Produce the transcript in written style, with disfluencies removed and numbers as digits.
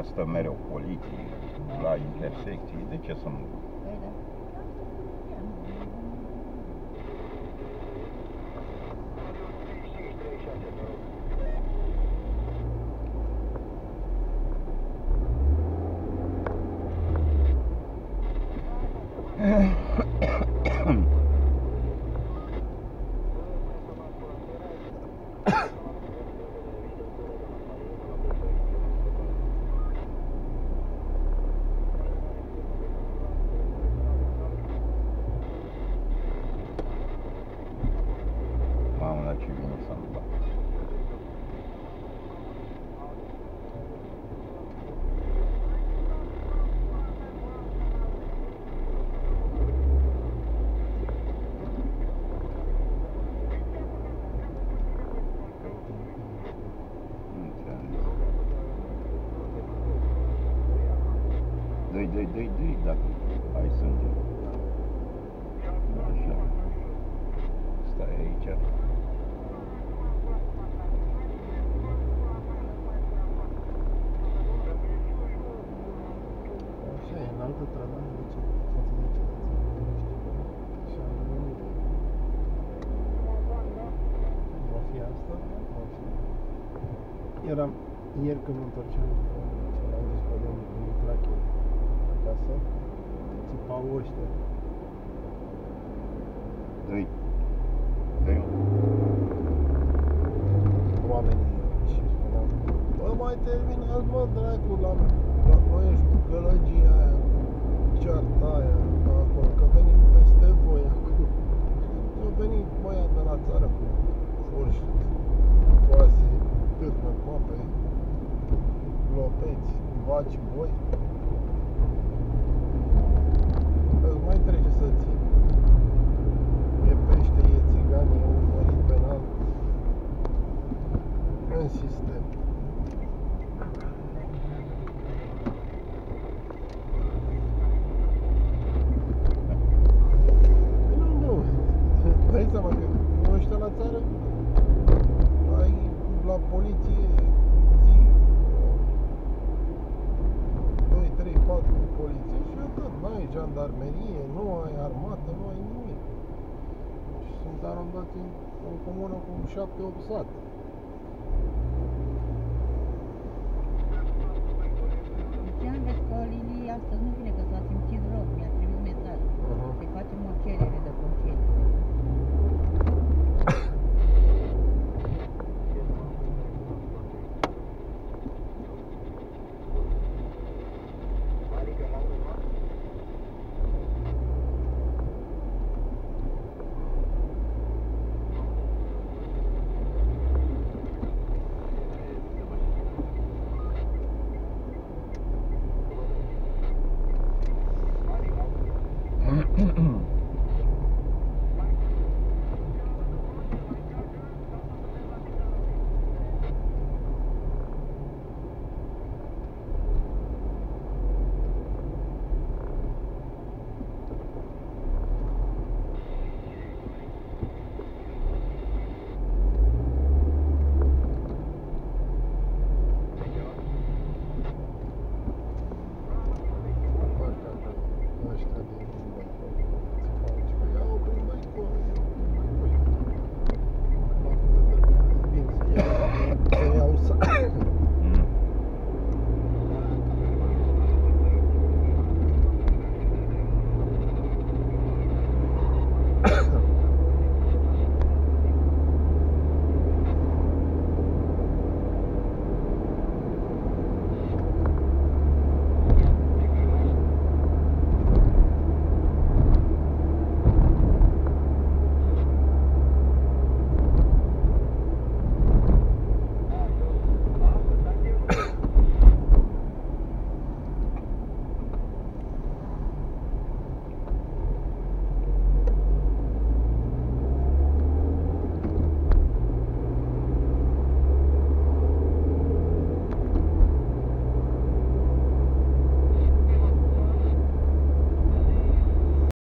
stă mereu poliții la intersecții, de ce să nu? Mamă, dar ce bine să-mi bag. Dă-i, dacă ai sânge. Așa. Stai aici. Așa e, în altă tradă, de ce față de ce? Așa, nu va fi asta? Va fi. Eram ieri când mă întorceam, l-am dus pe domnul Trache acasă, țipau ăștia. Dă-i. Oamenii și spuneam, bă, mai terminați, mă, dracu, la noi ești cu gălăgia aia, cu cearta aia, acolo, că venim peste voi acum. Au venit băiat de la țară cu furși, coase, târnă, coape, lopeți, vaci, boi. Îți mai trece să ții. E pește, e țigan, e urmărit penal în sistem. Nu, dai seama că nu ăștia la țară ai la poliție zi 2, 3, 4 poliție și atât, n-ai jandarmerie, nu ai armată, nu ai nimic. Și sunt arandați în comună cu 7-8 sate. Ziceam, vezi că Lili astăzi nu vine, că s-a simțit rău, mi-a trimis mesaj. Să-i facem o cerere de concediu. Mm-hmm.